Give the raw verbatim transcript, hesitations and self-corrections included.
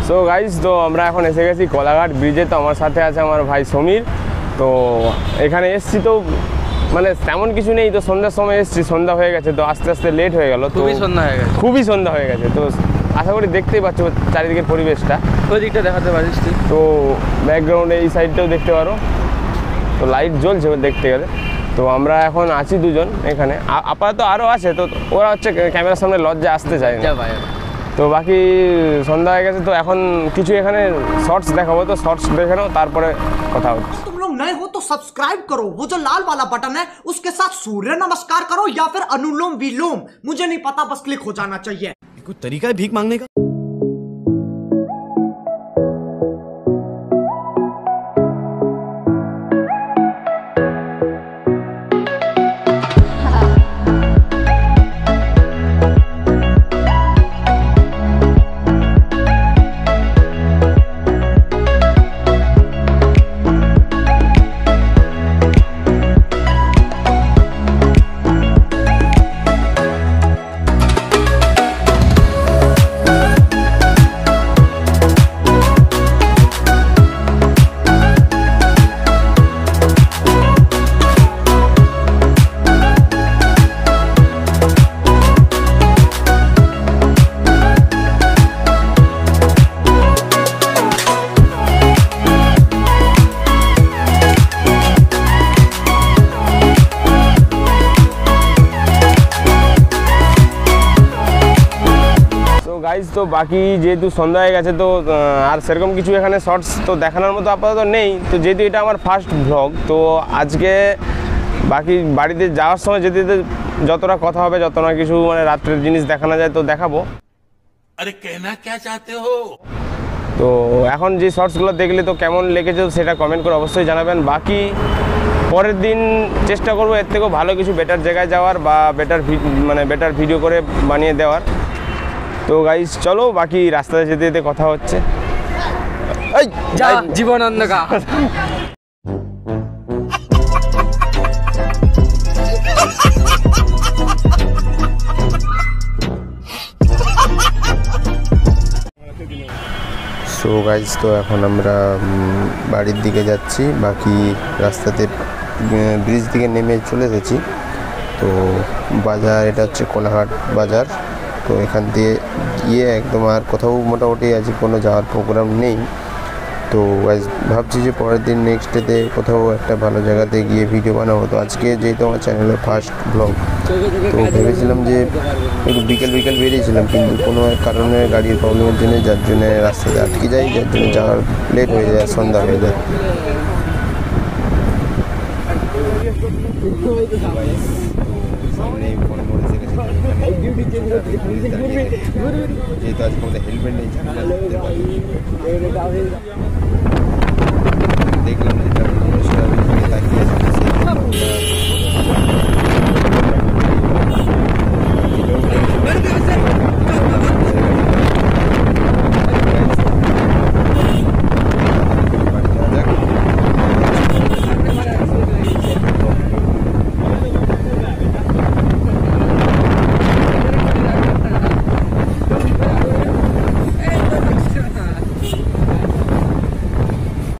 So guys, তো আমরা এখন এসে গেছি কোলাঘাট ব্রিজে। তো আমার সাথে আছে আমার ভাই সমীর। তো এখানে এসছি, তো মানে তেমন কিছু নেই। তো সন্ধ্যার সময় এসছি, সন্ধ্যা হয়ে গেছে, তো আস্তে আস্তে লেট হয়ে গেল। খুবই সন্ধ্যা হয়ে গেছে, খুবই সন্ধ্যা হয়ে গেছে। তো আশা করি দেখতেই পাচ্ছ চারিদিকের পরিবেশটা। ওই দিকটা দেখাতে পারিস তুই? তো ব্যাকগ্রাউন্ডে এই সাইডটাও দেখতে পারো, তো লাইট জ্বলছে দেখতে গেলে। তো আমরা এখন আছি দুজন এখানে, আপাতত আরও আছে। তো ওরা হচ্ছে ক্যামেরার সামনে লজ্জা আসতে চায় না। তো বাকি সন্ধ্যা হয়ে গেছে, তো এখন কিছু এখানে শর্টস দেখাবো। তো শর্টস দেখে নাও, তারপরে কথা হচ্ছে। तुम लोग नए हो तो सब्सक्राइब करो, वो जो लाल वाला बटन है उसके साथ सूर्य नमस्कार करो या फिर अनुलोम विलोम, मुझे नहीं पता, बस क्लिक हो जाना चाहिए। कोई तरीका है भीख मांगने का? গাইজ, তো বাকি যেহেতু সন্ধ্যা হয়ে গেছে, তো আর সেরকম কিছু এখানে শর্টস তো দেখানোর মতো আপাতত নেই। তো যেহেতু এটা আমার ফার্স্ট ভ্লগ, তো আজকে বাকি বাড়িতে যাওয়ার সময় যেতে যেতে যতটা কথা হবে, যত না কিছু মানে রাত্রের জিনিস দেখানো যায় তো দেখাবো। আরে কেনা কে চাতে হো? তো এখন যে শর্টসগুলো দেখলে তো কেমন লেগেছে সেটা কমেন্ট করে অবশ্যই জানাবেন। বাকি পরের দিন চেষ্টা করবো এর থেকেও ভালো কিছু বেটার জায়গায় যাওয়ার, বা বেটার মানে বেটার ভিডিও করে বানিয়ে দেওয়ার। তো গাইস চলো, বাকি রাস্তায় যেতে যেতে কথা হচ্ছে। এই যা জীবন অন্ধকার। সো গাইস, তো এখন আমরা বাড়ির দিকে যাচ্ছি। বাকি রাস্তাতে ব্রিজ দিকে নেমে চলে এসেছি। তো বাজার, এটা হচ্ছে কোলাঘাট বাজার। তো এখান দিয়ে গিয়ে একদম আর কোথাও মোটামুটি আজকে কোনো যাওয়ার প্রোগ্রাম নেই। তো ভাবছি যে পরের দিন নেক্সট ডেতে কোথাও একটা ভালো জায়গাতে গিয়ে ভিডিও বানাবো। তো আজকে যেহেতু আমার চ্যানেলের ফার্স্ট ব্লগ, তো ভেবেছিলাম যে একটু বিকেল বিকেল বেরিয়েছিলাম, কিন্তু কোনো এক কারণে গাড়ির প্রবলেমের জন্য, যার জন্য রাস্তাতে আটকে যাই, যার জন্য যাওয়ার লেট হয়ে যায়, সন্ধ্যা হয়ে যায়। যেহেতু আজকে আমাদের হেলমেট নেই, দেখলাম যে তাকিয়ে আছে।